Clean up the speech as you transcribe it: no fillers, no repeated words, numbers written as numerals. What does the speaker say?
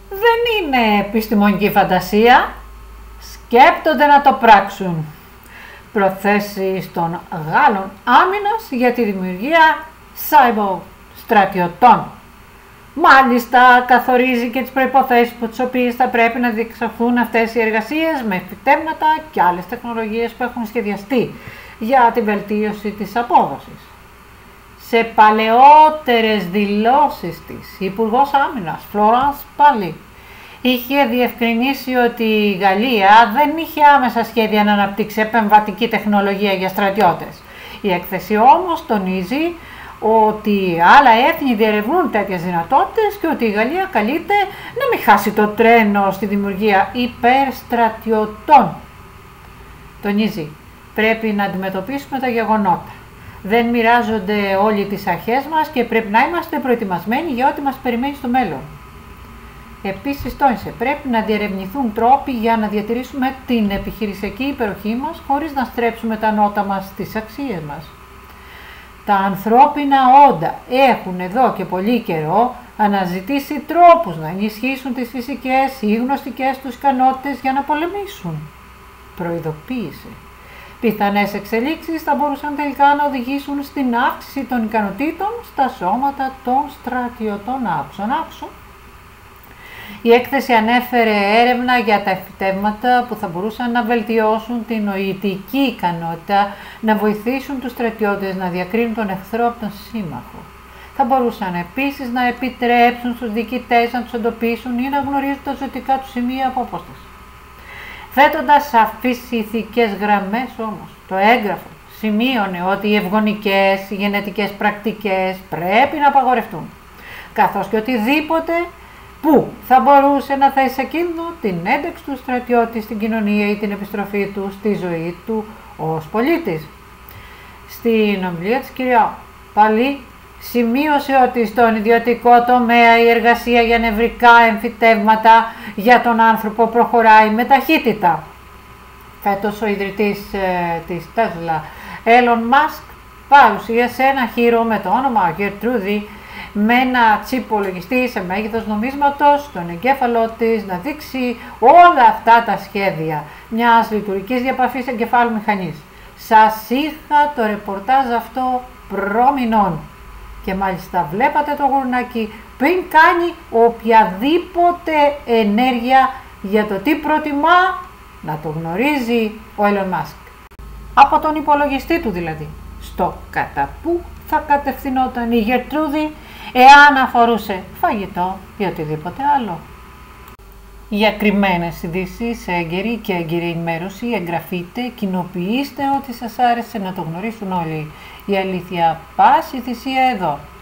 Δεν είναι επιστημονική φαντασία, σκέπτονται να το πράξουν. Προθέσεις των Γάλλων άμυνας για τη δημιουργία στρατιωτών. Μάλιστα, καθορίζει και τις προϋποθέσεις από τις οποίες θα πρέπει να διεξαχθούν αυτές οι εργασίες με φυτεύματα και άλλες τεχνολογίες που έχουν σχεδιαστεί για τη βελτίωση της απόδοσης. Σε παλαιότερες δηλώσεις της, η Υπουργός Άμυνας, Φλόρανς Πάλι, είχε διευκρινίσει ότι η Γαλλία δεν είχε άμεσα σχέδια να αναπτύξει επεμβατική τεχνολογία για στρατιώτες. Η έκθεση όμως τονίζει ότι άλλα έθνη διερευνούν τέτοιες δυνατότητες και ότι η Γαλλία καλείται να μην χάσει το τρένο στη δημιουργία υπερστρατιωτών. Τονίζει, πρέπει να αντιμετωπίσουμε τα γεγονότα. Δεν μοιράζονται όλοι τις αρχές μας και πρέπει να είμαστε προετοιμασμένοι για ό,τι μας περιμένει στο μέλλον. Επίσης τόνισε, πρέπει να διερευνηθούν τρόποι για να διατηρήσουμε την επιχειρησιακή υπεροχή μας χωρίς να στρέψουμε τα νότα μας στις αξίες μας. Τα ανθρώπινα όντα έχουν εδώ και πολύ καιρό αναζητήσει τρόπους να ενισχύσουν τις φυσικές ή γνωστικές τους ικανότητες για να πολεμήσουν. Προειδοποίησε. Πιθανές εξελίξεις θα μπορούσαν τελικά να οδηγήσουν στην αύξηση των ικανοτήτων στα σώματα των στρατιωτών άξον. Η έκθεση ανέφερε έρευνα για τα εφητεύματα που θα μπορούσαν να βελτιώσουν την νοητική ικανότητα, να βοηθήσουν τους στρατιώτες να διακρίνουν τον εχθρό από τον σύμμαχο. Θα μπορούσαν επίσης να επιτρέψουν στους διοικητές να τους εντοπίσουν ή να γνωρίζουν τα ζωτικά του σημεία από απόσταση. Θέτοντας σαφείς ηθικές γραμμές όμως, το έγγραφο σημείωνε ότι οι ευγονικές γενετικές πρακτικές πρέπει να απαγορευτούν, καθώς και οτιδήποτε που θα μπορούσε να θέσει σε κίνδυνο την ένταξη του στρατιώτη στην κοινωνία ή την επιστροφή του στη ζωή του ως πολίτης. Στην ομιλία της κυρία Πάλι σημείωσε ότι στον ιδιωτικό τομέα η εργασία για νευρικά εμφυτεύματα για τον άνθρωπο προχωράει με ταχύτητα. Φέτος ο ιδρυτής της Tesla, Elon Musk, παρουσίασε ένα χείρο με το όνομα Gertrude με ένα τσίπ υπολογιστή σε μέγεθος νομίσματος στον εγκέφαλό της να δείξει όλα αυτά τα σχέδια μιας λειτουργικής διαπαφής εγκεφάλου μηχανής. Σας είχα το ρεπορτάζ αυτό προμηνών και μάλιστα βλέπατε το γουρνάκι πριν κάνει οποιαδήποτε ενέργεια για το τι προτιμά να το γνωρίζει ο Elon Musk. Από τον υπολογιστή του δηλαδή, στο κατά πού θα κατευθυνόταν η Γερτρούδη εάν αφορούσε φαγητό ή οτιδήποτε άλλο. Για κρυμμένες ειδήσεις, έγκαιρη και έγκυρη ενημέρωση, εγγραφείτε, κοινοποιήστε ότι σας άρεσε να το γνωρίσουν όλοι. Η αλήθεια πάση θυσία εδώ.